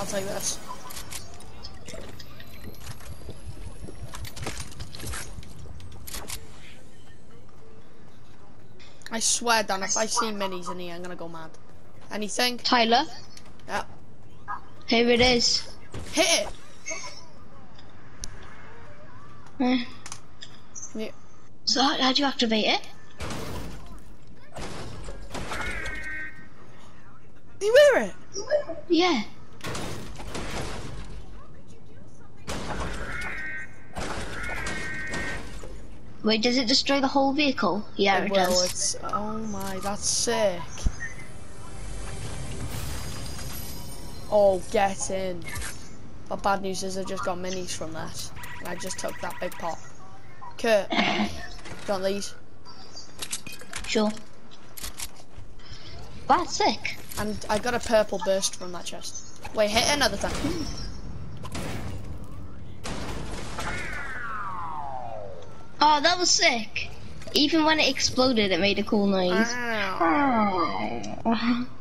take this. I swear, Dan, if I see minis in here, I'm gonna go mad. Anything? Tyler? Yeah. Here it is. Hit it! Eh. Yeah. So how do you activate it? Do you hear it? Yeah. Wait, does it destroy the whole vehicle? Yeah, it will. does. It's, oh my, that's sick. Oh, get in. But bad news is I just got minis from this. And I just took that big pot. Kurt, do you want these? Sure. That's sick. And I got a purple burst from that chest. Wait, hit it another time. Oh, that was sick. Even when it exploded, it made a cool noise. Ow.